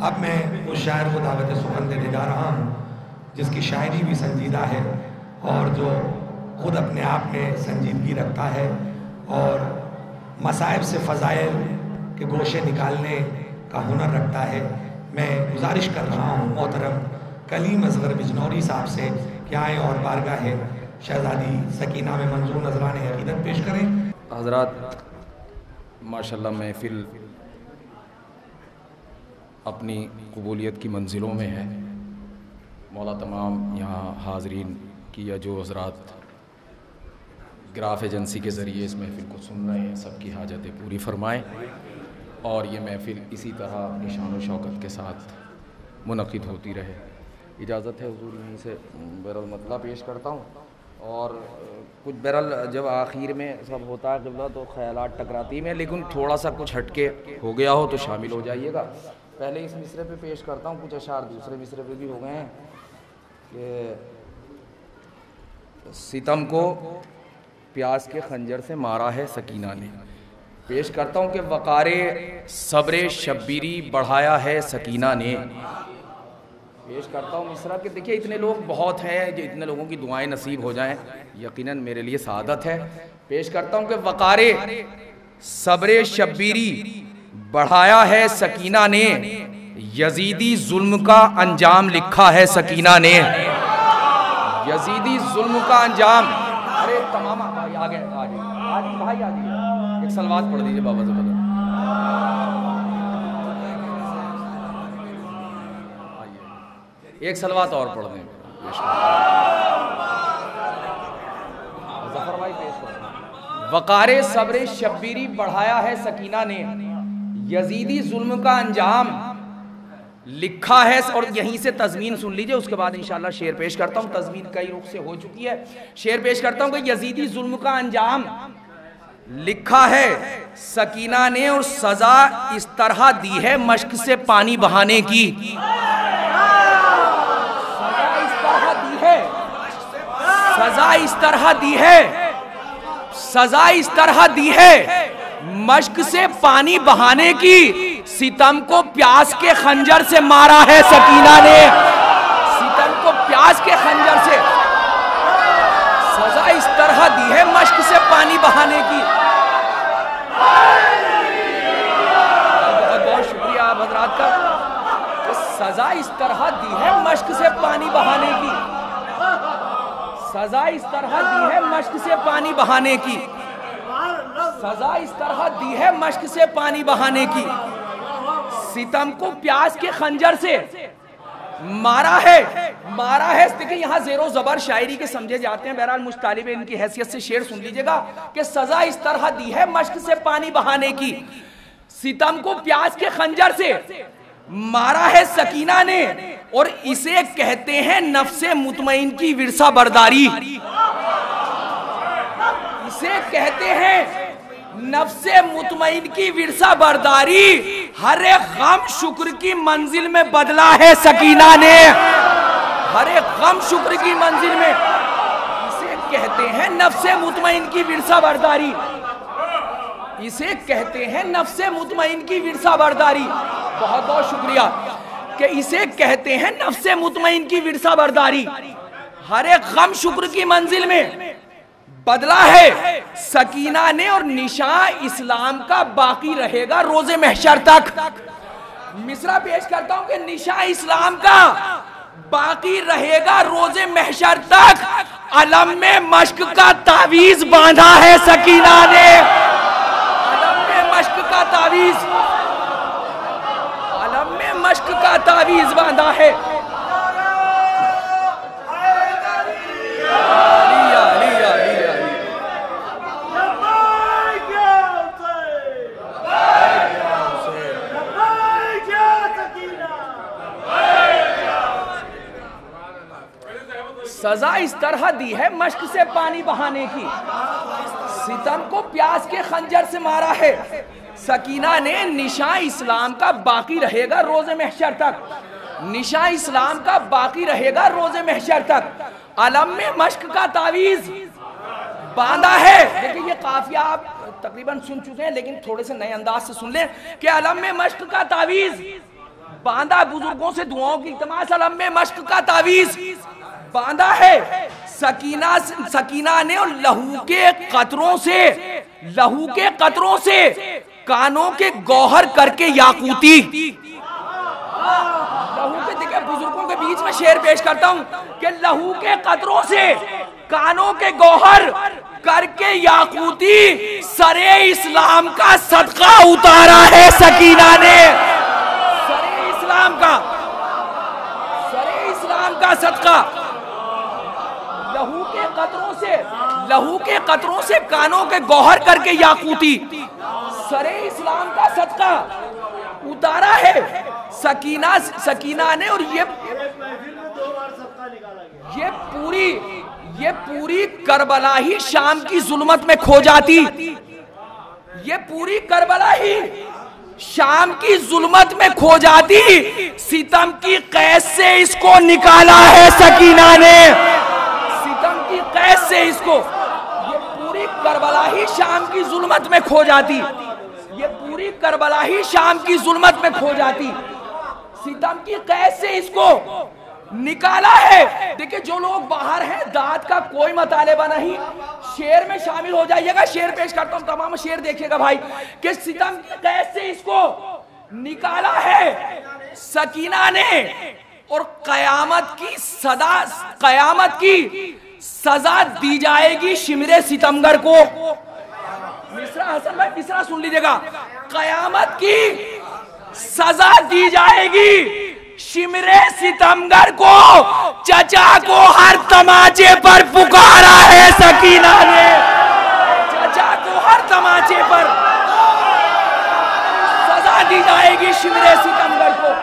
अब मैं उस शायर को दावत सुखन देने जा रहा हूँ जिसकी शायरी भी संजीदा है और जो खुद अपने आप में संजीदगी रखता है और मसाइब से फ़ज़ाइल के गोशे निकालने का हुनर रखता है। मैं गुजारिश कर रहा हूँ मोहतरम कलीम असगर बिजनौरी साहब से कि आएँ और बारगाह शहज़ादी सकीना में मंजूर नजरान अक़ीदत पेश करें। हज़रात माशाल्लाह महफ़िल अपनी कबूलियत की मंजिलों में है। मौला तमाम यहाँ हाज़रीन की या जो हज़रात ग्राफ एजेंसी के ज़रिए इस महफ़िल को सुन रहे हैं सबकी हाजतें पूरी फ़रमाएँ और ये महफ़िल इसी तरह अपनी शान व शौकत के साथ मुनक़िद होती रहे। इजाज़त है हुज़ूर यहीं से बहरहाल मतला पेश करता हूँ और कुछ बहरहाल जब आखिर में सब होता है क़िबला तो ख़यालात टकराती हैं, लेकिन थोड़ा सा कुछ हटके हो गया हो तो शामिल हो जाइएगा। पहले इस मिसरे पे पेश करता हूँ, कुछ अशार दूसरे मिसरे पे भी हो गए हैं कि सितम को प्यास के खंजर से मारा है सकीना ने। पेश करता हूँ कि वक़ारे सब्र शब्बीरी बढ़ाया है सकीना ने। पेश करता हूँ मिसरा कि देखिए इतने लोग बहुत हैं, जो इतने लोगों की दुआएं नसीब हो जाएं यकीनन मेरे लिए सादत है। पेश करता हूँ कि वक़ारे सब्र शब्बीरी बढ़ाया है सकीना ने, यजीदी जुल्म का अंजाम लिखा है सकीना ने। यजीदी जुल्म का अंजाम, अरे तमाम भाई आ गए, आज भाई आ गए, एक सलवात पढ़ दीजिए बाबा से बता। एक सलवात और पढ़ दें। जफर भाई पेश करें। वक़ारे सब्र शब्बीरी बढ़ाया है सकीना ने, यजीदी जुल्म का अंजाम लिखा है। और यहीं से तज़मीन सुन लीजिए, उसके बाद इंशाअल्लाह शेर पेश करता हूँ। तज़मीन कई रुख से हो चुकी है, शेर पेश करता हूँ कि यजीदी जुल्म का अंजाम लिखा है सकीना ने और सजा इस तरह दी है मश्क से पानी बहाने की। सजा इस तरह दी है, सजा इस तरह दी है मश्क से पानी बहाने की। सितम को प्यास के खंजर से मारा है सकीना ने, सितम को प्यास के खंजर से। सजा इस तरह दी है मश्क से पानी बहाने की। बहुत बहुत शुक्रिया आप हजरात का। तो सजा इस तरह दी है मश्क से पानी बहाने की, सजा इस तरह दी है मश्क से पानी बहाने की, सजा इस तरह दी है मश्क से पानी बहाने की। सितम को प्यास के खंजर से मारा है, मारा है। देखिए यहाँ ज़ेरो ज़बर शायरी के समझे जाते हैं। बहरहाल मुस्तालिब इनकी हैसियत से शेर सुन लीजिएगा कि सजा इस तरह दी है मश्क से पानी बहाने की। सितम को प्यास के खंजर से मारा है सकीना ने और इसे कहते हैं नफ्से मुतमईन की विरसा बरदारी। इसे कहते हैं नफ्से मुतमईन की विरसा बरदारी। हर एक गम शुक्र की मंजिल में बदला है सकीना ने, हर एक गम शुक्र की मंजिल में। इसे कहते हैं नफ्से मुतमईन की विरसा बरदारी, इसे कहते हैं नफ्से मुतमईन की विरसा बरदारी। बहुत बहुत शुक्रिया कि इसे कहते हैं नफ्से मुतमईन की विरसा बरदारी। हर एक गम शुक्र की मंजिल में बदला है सकीना ने और निशान इस्लाम का बाकी रहेगा रोजे महशर तक। मिसरा पेश करता हूं कि निशान इस्लाम का बाकी रहेगा रोजे महशर तक। अलम में मश्क का तावीज बांधा है सकीना ने, अलम में मश्क का तावीज, अलम में मश्क का तावीज बांधा है। सजा इस तरह दी है मश्क से पानी बहाने की। सितम को प्यास के खंजर से मारा है सकीना ने, निशान इस्लाम का बाकी रहेगा रोजे महशर तक, निशान इस्लाम का बाकी रहेगा रोजे महशर तक। अलम में मश्क का तावीज बांधा है। देखिए ये काफिया आप तकरीबन सुन चुके हैं, लेकिन थोड़े से नए अंदाज से सुन लें कि अलम में मश्क का तावीज बांधा बुजुर्गों से दुआओं की इल्तिमास, अलम में मश्क का तावीज बांधा है सकीना ने, और लहू के कतरों से कानों के गौहर करके याकूती। लहू के, देखिए बुजुर्गों के बीच में शेर पेश करता हूं कि लहू के कतरों से कानों के गौहर करके याकूती, सरे इस्लाम का सदका उतारा है सकीना ने। सरे इस्लाम का सदका, लहू के कतरों से कानों के गौहर करके याकूती, सरे इस्लाम का सदका उतारा है सकीना ने। और ये पूरी करबला ही शाम की जुल्मत में खो जाती। ये पूरी करबला ही शाम की जुल्मत में खो जाती, सितम की कैद से इसको निकाला है सकीना ने। सितम की कैद से इसको, ये पूरी करबला ही शाम की जुल्मत में खो जाती। ये पूरी करबला ही शाम की जुल्मत में खो जाती, सितम की कैद से इसको निकाला है। देखिए जो लोग बाहर हैं, दाद का कोई मुतालिबा नहीं, शेर में शामिल हो जाइएगा। शेर पेश करता हूं, तमाम शेर देखिएगा भाई, कि सितम की कैद से इसको निकाला है सकीना ने, और कयामत की सजा दी जाएगी शिमरे सितमगर को। मिसरा हसन भाई, मिसरा सुन लीजिएगा, कयामत की सजा दी जाएगी शिमरे सितमगर को, चचा को हर तमाचे पर पुकारा है सकीना ने। चचा को हर तमाचे पर सजा दी जाएगी शिमरे सितमगर को।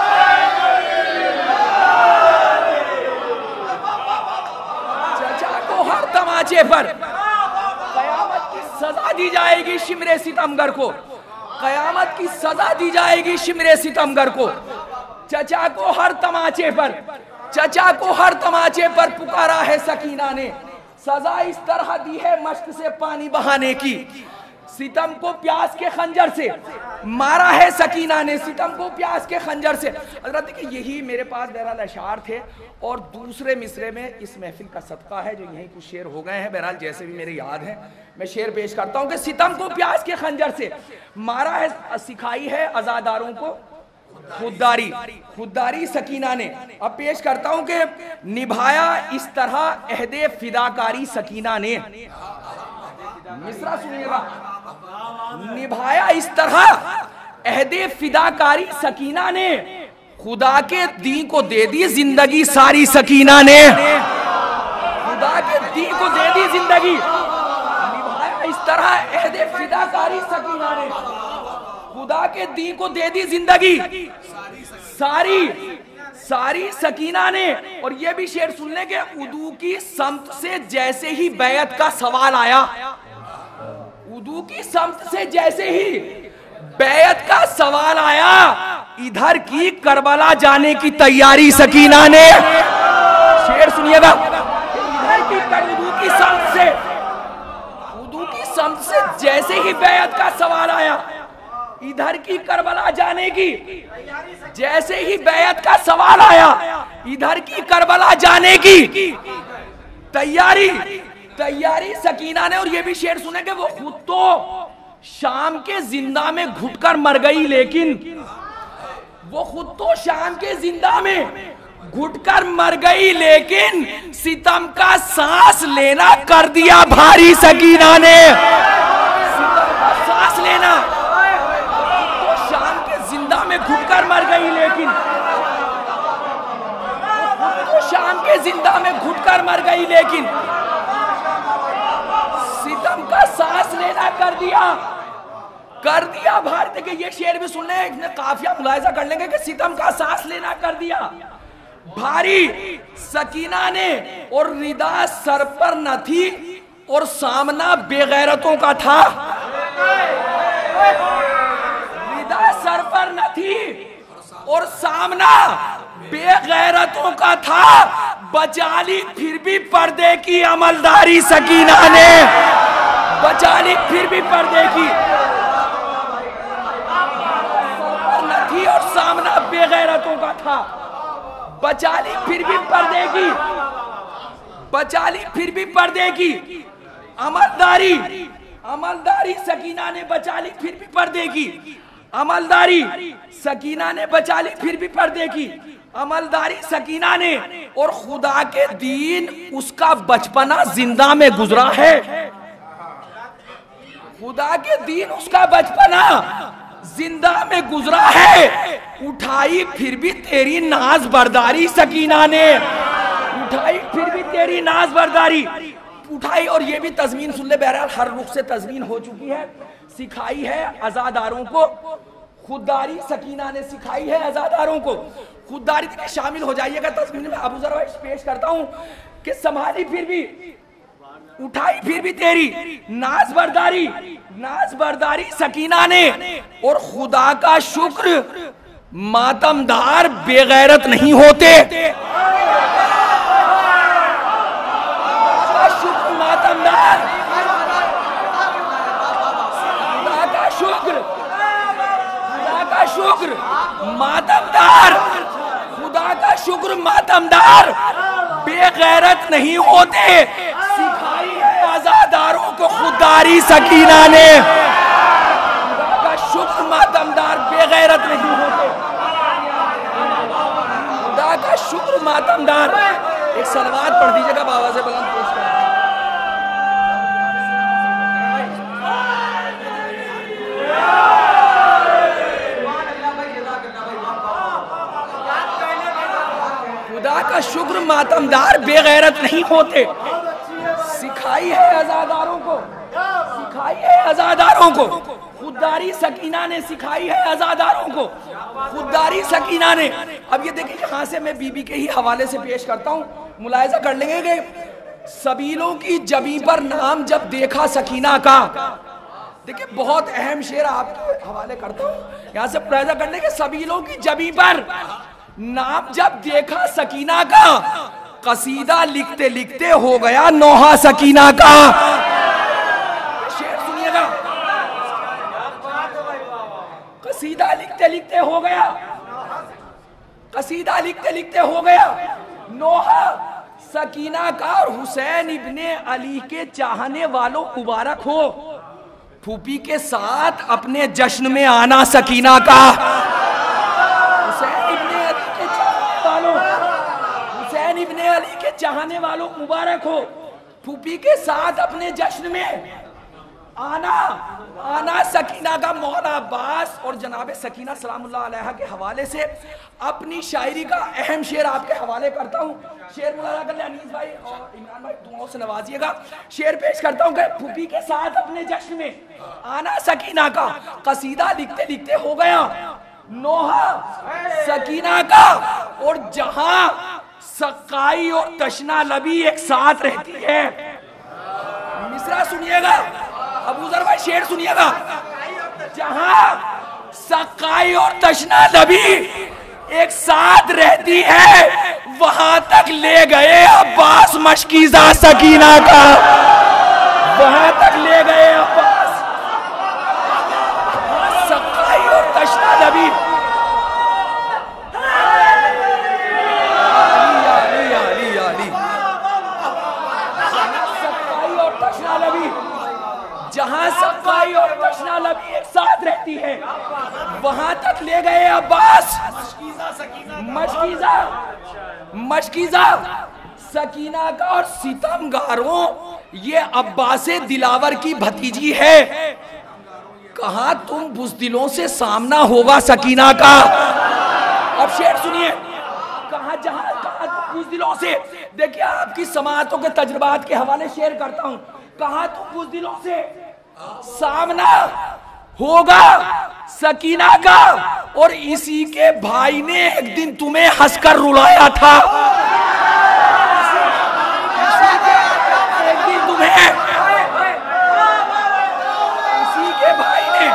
चचा को हर तमाचे पर कयामत की सजा दी जाएगी शिमरे सितमगर को। कयामत की सजा दी जाएगी शिमरे सितमगर को। चचा को हर तमाचे पर पुकारा है सकीना ने। सजा इस तरह दी है मश्क से पानी बहाने की, सितम को प्यास के खंजर से मारा है सकीना ने। सितम को प्यास के खंजर से। हज़रत देखिए, यही मेरे पास बहरहाल अशार थे, और दूसरे मिसरे में इस महफिल का सदका है जो यहीं कुछ शेर हो गए हैं, बहरहाल जैसे भी मेरे याद हैं मैं शेर पेश करता हूं कि सितम को प्यास के खंजर से मारा है, सिखाई है अज़ादारों को खुददारी सकीना ने। अब पेश करता हूं कि निभाया इस तरह अहदे फिदाकारी सकीना ने। मिसरा सुनिएगा, निभाया इस तरह अहदे फिदाकारी सकीना ने, खुदा के दी को दे दी जिंदगी सारी सकीना ने। खुदा के दी को दे दी जिंदगी, निभाया इस तरह अहदे फिदाकारी सकीना ने, खुदा के दी को दे दी जिंदगी सारी सकीना ने। और ये भी शेर सुन ले कि उदू की समत से जैसे ही बैत का सवाल आया, उदू की समत से जैसे ही बैत का सवाल आया, इधर की करबला जाने की तैयारी सकीना ने। शेर सुनिएगा, इधर की उदू की समत से जैसे ही बैत का सवाल आया, इधर की करबला जाने की, जैसे ही बैत का सवाल आया, इधर की करबला जाने की तैयारी सकीना ने। और ये भी शेर सुने कि वो खुद तो शाम के जिंदा में घुटकर मर गई, लेकिन वो खुद तो शाम के जिंदा में घुटकर मर गई, लेकिन सितम का सांस लेना कर दिया भारी सकीना ने। सितम का सांस लेना, में घुटकर मर गई, लेकिन तो शाम के जिंदा में घुटकर मर गई, लेकिन सितम का सांस लेना कर दिया भारत के। ये शेर भी सुन ले, इसमें काफिया मुलाहिजा कर लेंगे कि सितम का सांस लेना कर दिया भारी सकीना ने। और रिदा सर पर न थी और सामना बेगैरतों का था, सर पर न थी और सामना बेगैरतों का था, बचा ली फिर भी पर्दे की अमलदारी सकीना ने। बचा ली फिर भी पर्दे की, सर पर न थी और सामना बेगैरतों का था। बचा ली फिर भी पर्दे की, बचा ली फिर भी पर्दे की अमलदारी, अमलदारी सकीना ने बचा ली फिर भी पर्दे की, अमलदारी सकीना ने बचा ली फिर भी पर्दे की, अमलदारी सकीना ने। और खुदा के दीन उसका बचपना जिंदा में गुजरा है, खुदा के दीन उसका बचपना जिंदा में गुजरा है। उठाई फिर भी तेरी नाज बरदारी सकीना ने, उठाई फिर भी तेरी नाज बरदारी उठाई। और ये भी तज़मीन सुन ले, बहरहाल हर रुख से तज़मीन हो चुकी है। सिखाई है अज़ादारों को खुददारी, सकीना ने सिखाई है अज़ादारों को खुददारी। देखिए शामिल हो जाइएगा तज़मीन में। अबू ज़र पेश करता हूं कि संभाली फिर भी, उठाई फिर भी तेरी नाज बरदारी, नाज बरदारी सकीना ने। और खुदा का शुक्र मातमदार बेगैरत नहीं होते, शुक्र मातमदार, खुदा का शुक्र, खुदा का शुक्र मातमदार, खुदा का शुक्र मातमदार बेगैरत नहीं होते। सिखाई है आजादारों को खुददारी सकीना ने, खुदा का शुक्र मातमदार बेगैरत नहीं होते, खुदा का शुक्र मातमदार। एक सलवात पढ़ दीजिएगा बाबा से बुलंद पेश कर। खुदा का शुक्र मातमदार बेगैरत नहीं होते। सिखाई है अज़ादारों को, सिखाई है अज़ादारों को खुददारी सकीना ने, सिखाई है अज़ादारों को खुददारी सकीना ने। अब ये देखिए यहाँ से मैं बीबी के ही हवाले से पेश करता हूँ, मुलाहिजा कर लेंगे कि सबीलों की जबी पर नाम जब देखा सकीना का। देखिए बहुत अहम शेर आपके हवाले करता हूँ, यहाँ से मुलाहिजा कर लेंगे। सबीलों की जबी पर नाम जब देखा सकीना का, कसीदा लिखते लिखते हो गया नोहा सकीना का। शेर सुनिएगा, कसीदा लिखते लिखते हो गया, कसीदा लिखते लिखते हो गया नोहा सकीना का। और हुसैन इब्ने अली के चाहने वालों मुबारक हो, फूफी के साथ अपने जश्न में आना सकीना का। हुसैन इब्ने अली के चाहने वालों, हुसैन इब्ने अली के चाहने वालों मुबारक हो, फूफी के साथ अपने जश्न में आना, आना सकीना का। मौला अब्बास और जनाब सकीना सलामुल्लाह अलैहा के हवाले से अपनी शायरी का अहम शेर आपके हवाले करता हूँ। शेर मुलाजा कर ले अनीस भाई और इमरान भाई, दुआओं से नवाजिएगा। शेर पेश करता हूँ कि फूफी के साथ अपने जश्न में आना सकीना का, कसीदा लिखते लिखते हो गया नोहा सकीना का। और जहां सकाई और तशना लबी एक साथ रहती है, मिसरा सुनिएगा अबू ज़र भाई, शेर सुनिएगा। जहां सकाई और तशना लबी एक साथ रहती है, वहां तक ले गए अब्बास मशकीज़ा सकीना का, वहां तक ले गए अब्बास सकाई और तशना लबी। जहां सकाई और तशना लबी एक साथ रहती है, वहां तक ले गए अब्बास मशकीज़ा, मशकीज़ा सकीना का। और सितमगारों ये अब्बास दिलावर की भतीजी है, कहा तुम बुज़दिलों से सामना होगा सकीना का। अब शेर सुनिए, कहा जहां कहा तुम बुज़दिलों से, देखिए आपकी समाअतों के तजुर्बात के हवाले शेर करता हूं। कहा तुम बुज़दिलों से सामना होगा सकीना का, और इसी के भाई ने एक दिन तुम्हें हंसकर रुलाया था, एक दिन तुम्हें इसी के भाई ने,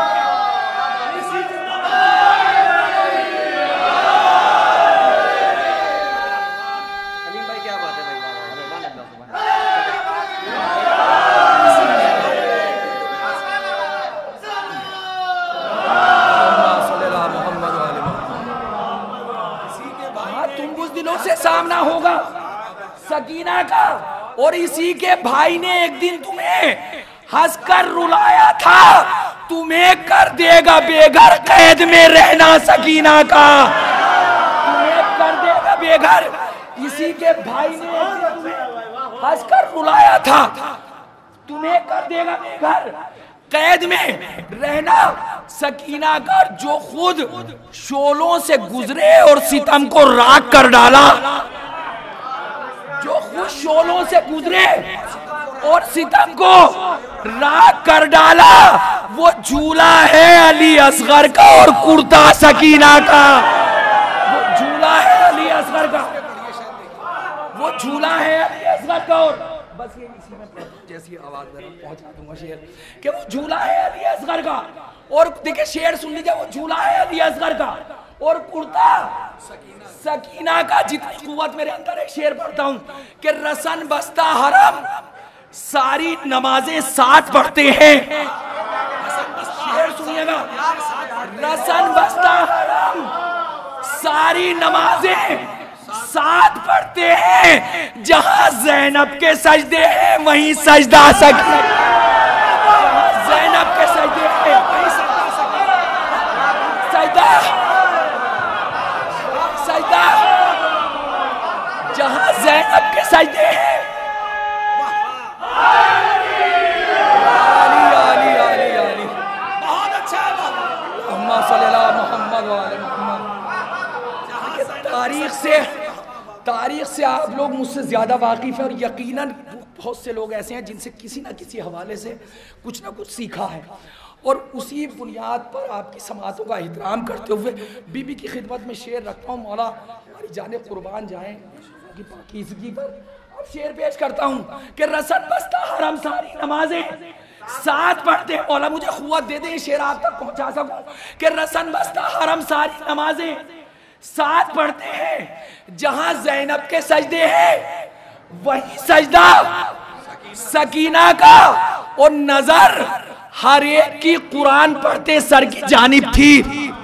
अलीम भाई क्या बात है भाई, कुछ दिनों से सामना होगा सकीना का, और इसी के भाई ने एक दिन तुम्हें हंसकर रुलाया था, तुम्हें कर देगा बेघर कैद में रहना सकीना का, तुम्हें कर देगा बेघर। इसी के भाई ने एक दिन तुम्हें हंसकर रुलाया था, तुम्हें कर देगा बेघर कैद में रहना सकीना का, जो खुद शोलों से गुजरे और सितम को राख कर डाला, जो खुद शोलों से गुजरे और सितम को राख कर डाला, वो झूला है अली असगर का और कुर्ता सकीना का, वो झूला है अली असगर का, वो झूला है अली असगर का। और बस ये इसी में जैसी आवाज पहुंचा दूंगा शेर कि वो झूला है अली असगर का, और देखिए शेर सुन लीजिए, वो झूला है अली असगर का और कुर्ता सकीना का। जितनी कुव्वत मेरे अंदर एक शेर पढ़ता हूं कि रसन बस्ता हरम सारी नमाजें साथ पढ़ते हैं, शेर सुनिएगा, रसन बस्ता हरम सारी नमाजें साथ पढ़ते हैं, जहां जैनब के सजदे हैं वहीं सजदा सकीना, जैनब के सजदे हैं वहीं सजदा, सजदा जहां जैनब के सजदे हैं। तारीख से आप लोग मुझसे ज्यादा वाकिफ है, और यकीनन बहुत से लोग ऐसे हैं जिनसे किसी ना किसी हवाले से कुछ ना कुछ सीखा है, और उसी बुनियाद पर आपकी समातों का एहतराम करते हुए बीबी की खिदमत में शेर रखता हूँ। मौला हमारी जाने कुर्बान जाएं की पाकीज़गी पर। अब शेर पेश करता हूँ कि रसन बस्ता हरम सारी नमाजें साथ पढ़ते हैं। मौला मुझे क़ुव्वत दे दे शेर आप तक पहुंचा सकूं कि रसन बस्ता हरम सारी नमाजें साथ पढ़ते हैं, जहां जैनब के सजदे हैं वही सजदा सकीना का, और नजर हर एक की कुरान पढ़ते सर की जानिब थी।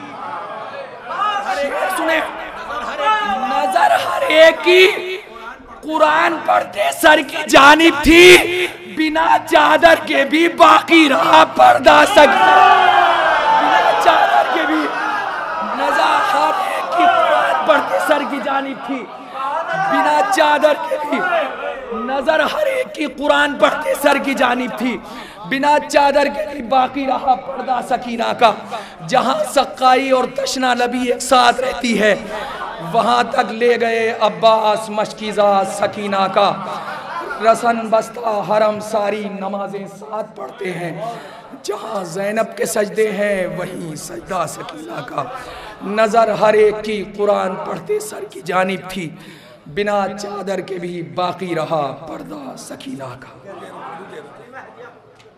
सुने, नजर हर एक की कुरान पढ़ते सर की जानिब थी, बिना चादर के भी बाकी रहा पर्दा सकीना, बिना चादर के भी नजर हर एक की कुरान पढ़ते सर की जानिब थी, बिना चादर के भी नजर हर एक की कुरान पढ़ते सर की जानिब थी, बिना चादर के भी बाकी रहा पर्दा सकीना का। जहां सक्काई और तशना लबी एक साथ रहती है, वहां तक ले गए अब्बास मशकीज़ा सकीना का। रसन बस्ता हरम सारी नमाजें साथ पढ़ते हैं, जहां जैनब के सजदे हैं वहीं सजदा सकीना का। नजर हर एक की कुरान पढ़ते सर की जानिब थी, बिना चादर के भी बाकी रहा पर्दा सकीना का।